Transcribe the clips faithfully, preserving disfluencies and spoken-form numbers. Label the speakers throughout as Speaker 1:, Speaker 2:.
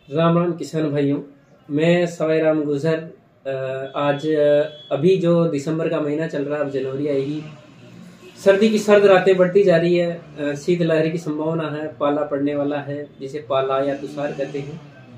Speaker 1: राम राम किसान भाइयों। मैं सवाई राम गुजर। आज अभी जो दिसंबर का महीना चल रहा है, अब जनवरी आएगी। सर्दी की सर्द रातें बढ़ती जा रही है। शीतलहर की संभावना है, पाला पड़ने वाला है, जिसे पाला या तुषार कहते हैं।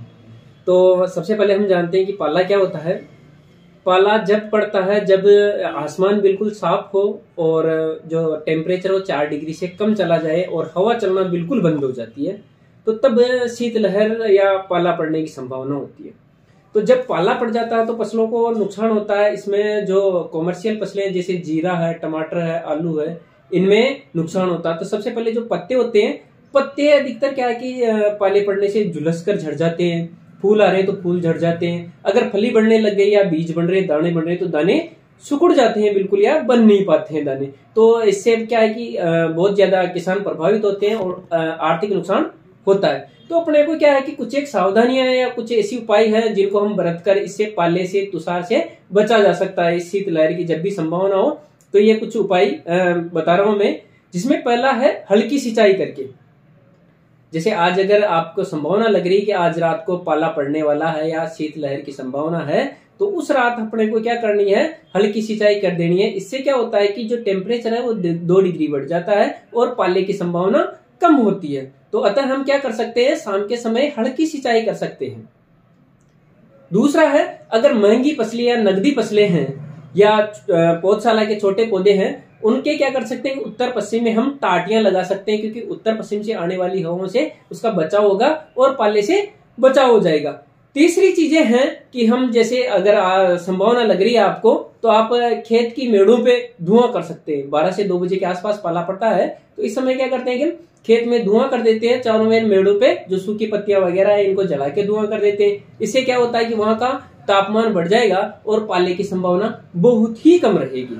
Speaker 1: तो सबसे पहले हम जानते हैं कि पाला क्या होता है। पाला जब पड़ता है जब आसमान बिल्कुल साफ हो और जो टेम्परेचर हो चार डिग्री से कम चला जाए और हवा चलना बिल्कुल बंद हो जाती है, तो तब शीतलहर या पाला पड़ने की संभावना होती है। तो जब पाला पड़ जाता है तो फसलों को नुकसान होता है। इसमें जो कॉमर्शियल फसलें जैसे जीरा है, टमाटर है, आलू है, इनमें नुकसान होता है। तो सबसे पहले जो पत्ते होते हैं, पत्ते अधिकतर क्या है कि पाले पड़ने से झुलस कर झड़ जाते हैं। फूल आ रहे हैं तो फूल झड़ जाते हैं। अगर फली बढ़ने लग गई या बीज बन रहे, दाने बन रहे, तो दाने सुकुड़ जाते हैं बिल्कुल, या बन नहीं पाते हैं दाने। तो इससे क्या है कि बहुत ज्यादा किसान प्रभावित होते हैं और आर्थिक नुकसान होता है। तो अपने को क्या है कि कुछ एक सावधानियां या कुछ ऐसी उपाय हैं जिनको हम बरत कर इससे पाले से, तुषार से बचा जा सकता है। इस शीतलहर की जब भी संभावना हो तो ये कुछ उपाय बता रहा हूं मैं, जिसमें पहला है हल्की सिंचाई करके। जैसे आज अगर आपको संभावना लग रही है कि आज रात को पाला पड़ने वाला है या शीतलहर की संभावना है, तो उस रात अपने को क्या करनी है, हल्की सिंचाई कर देनी है। इससे क्या होता है कि जो टेम्परेचर है वो दो डिग्री बढ़ जाता है और पाले की संभावना कम होती है। तो अतः हम क्या कर सकते हैं, शाम के समय हल्की सिंचाई कर सकते हैं। दूसरा है, अगर महंगी फसलें या नगदी फसलें हैं या पौधशाला के छोटे पौधे हैं, उनके क्या कर सकते हैं, उत्तर पश्चिम में हम टाटियां लगा सकते हैं, क्योंकि उत्तर पश्चिम से आने वाली हवाओं से उसका बचाव होगा और पाले से बचाव हो जाएगा। तीसरी चीजें हैं कि हम जैसे अगर संभावना लग रही है आपको, तो आप खेत की मेड़ों पे धुआं कर सकते हैं। बारह से दो बजे के आसपास पाला पड़ता है, तो इस समय क्या करते हैं कि खेत में धुआं कर देते हैं। चारों में मेड़ों पे जो सूखी पत्तियां वगैरह है, इनको जला के धुआं कर देते हैं। इससे क्या होता है कि वहां का तापमान बढ़ जाएगा और पाले की संभावना बहुत ही कम रहेगी।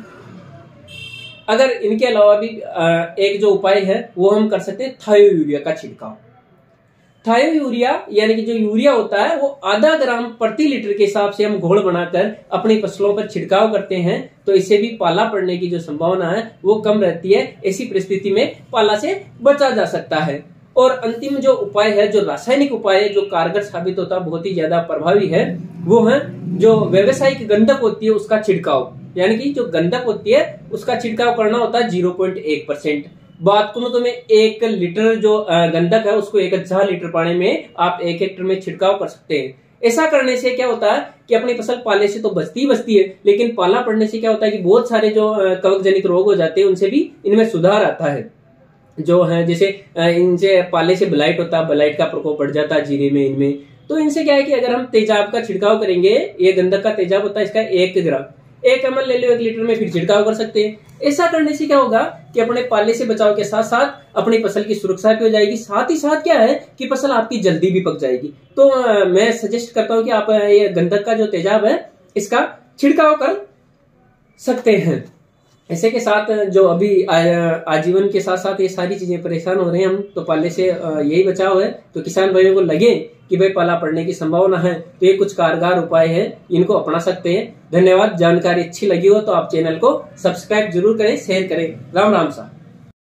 Speaker 1: अगर इनके अलावा भी एक जो उपाय है वो हम कर सकते हैं, थायो यूरिया का छिड़काव। थायो यूरिया यानी कि जो यूरिया होता है वो आधा ग्राम प्रति लीटर के हिसाब से हम घोल बनाकर अपनी फसलों पर छिड़काव करते हैं, तो इससे भी पाला पड़ने की जो संभावना है वो कम रहती है। ऐसी परिस्थिति में पाला से बचा जा सकता है। और अंतिम जो उपाय है, जो रासायनिक उपाय है, जो कारगर साबित होता है, बहुत ही ज्यादा प्रभावी है, वो है जो व्यावसायिक गंधक होती है उसका छिड़काव। यानी कि जो गंधक होती है उसका छिड़काव करना होता है जीरो पॉइंट एक परसेंट। बात करूं तो मैं एक लीटर जो गंधक है उसको एक हजार लीटर पानी में आप एक हेक्टर में छिड़काव कर सकते हैं। ऐसा करने से क्या होता है कि अपनी फसल पाले से तो बचती ही बचती है, लेकिन पाला पड़ने से क्या होता है कि बहुत सारे जो कवक जनित रोग हो जाते हैं उनसे भी इनमें सुधार आता है। जो है जैसे इनसे पाले से ब्लाइट होता है, ब्लाइट का प्रकोप बढ़ जाता है जीरे में, इनमें। तो इनसे क्या है कि अगर हम तेजाब का छिड़काव करेंगे, ये गंधक का तेजाब होता है, इसका एक ग्राम एक एम एल ले लो एक लीटर में, फिर छिड़काव कर सकते हैं। ऐसा करने से क्या होगा कि अपने पाले से बचाव के साथ साथ अपनी फसल की सुरक्षा भी हो जाएगी। साथ ही साथ क्या है कि फसल आपकी जल्दी भी पक जाएगी। तो आ, मैं सजेस्ट करता हूं कि आप ये गंधक का जो तेजाब है इसका छिड़काव कर सकते हैं। ऐसे के साथ जो अभी आजीवन के साथ साथ ये सारी चीजें परेशान हो रहे हैं हम, तो पाले से यही बचाव है। तो किसान भाइयों को लगे कि भाई पाला पड़ने की संभावना है, तो ये कुछ कारगर उपाय है, इनको अपना सकते हैं। धन्यवाद। जानकारी अच्छी लगी हो तो आप चैनल को सब्सक्राइब जरूर करें, शेयर करें। राम राम सा।